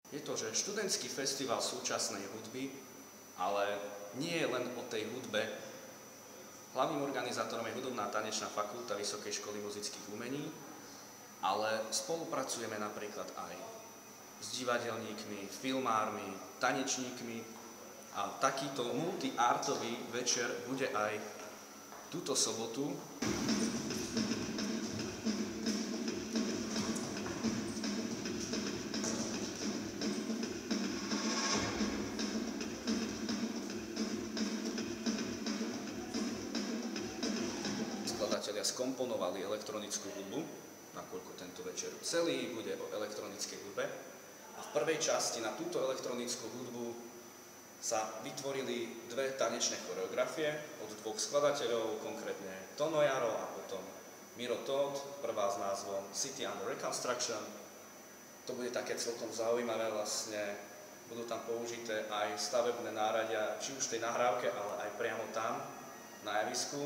Je to, že študentský festival súčasnej hudby, ale nie je len o tej hudbe. Hlavným organizátorom je Hudobná tanečná fakulta Vysokej školy muzických umení, ale spolupracujeme napríklad aj s divadelníkmi, filmármi, tanečníkmi a takýto multi-artový večer bude aj túto sobotu. Skladatelia skomponovali elektronickú hudbu, nakoľko tento večer celý bude o elektronickej hudbe. A v prvej časti na túto elektronickú hudbu sa vytvorili dve tanečné choreografie od dvoch skladateľov, konkrétne Tono Jaro a potom Miro Todd, prvá s názvom City Under Reconstruction. To bude také celkom zaujímavé, vlastne budú tam použité aj stavebné náradia, či už v tej nahrávke, ale aj priamo tam, na javisku.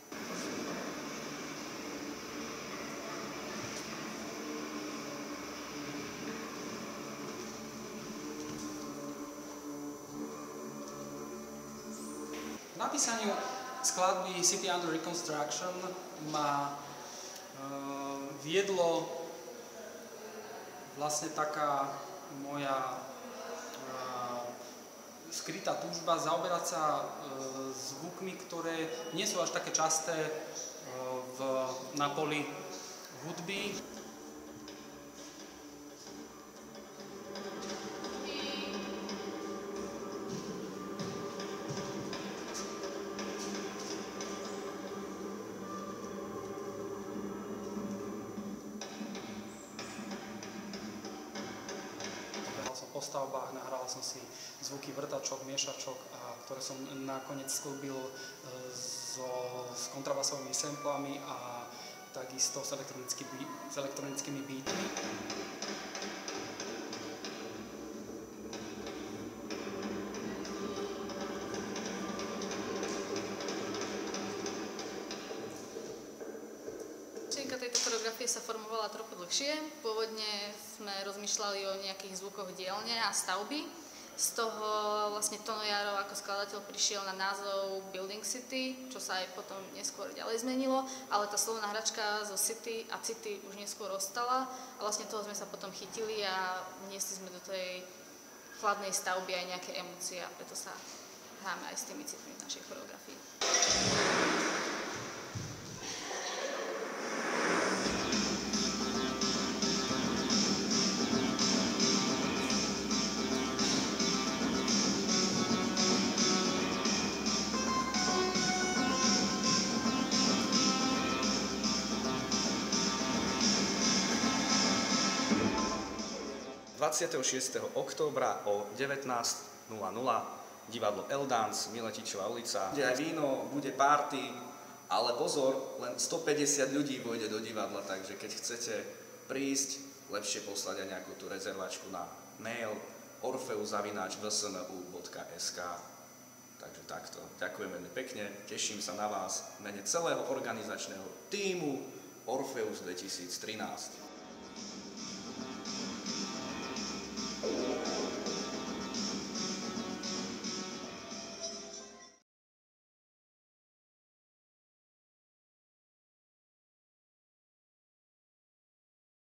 Napísaniu skladby City Under Reconstruction ma viedlo vlastne taká moja skrytá túžba zaoberať sa zvukmi, ktoré nie sú až také časté na poli hudby. Po stavbách, nahral som si zvuky vrtačok, miešačok, ktoré som nakoniec sklbil s kontrabasovými samplami a takisto s elektronickými beatmi. Tejto choreografie sa formovala trochu dlhšie. Pôvodne sme rozmýšľali o nejakých zvukoch dielne a stavby. Z toho vlastne Tono Jaro ako skladateľ prišiel na názov Building City, čo sa aj potom neskôr ďalej zmenilo, ale tá slovná hračka zo City a City už neskôr ostala a vlastne toho sme sa potom chytili a vniesli sme do tej chladnej stavby aj nejaké emócie a preto sa hráme aj s tými citmi v našej choreografii. 26. októbra o 19:00 divadlo Eldance, Miletičová ulica. Bude aj víno, bude party, ale pozor, len 150 ľudí vojde do divadla, takže keď chcete prísť, lepšie poslať aj nejakú tú rezervačku na mail orfeus@vsnu.sk. Takže takto. Ďakujem veľmi pekne, teším sa na vás v mene celého organizačného tímu Orfeus 2013.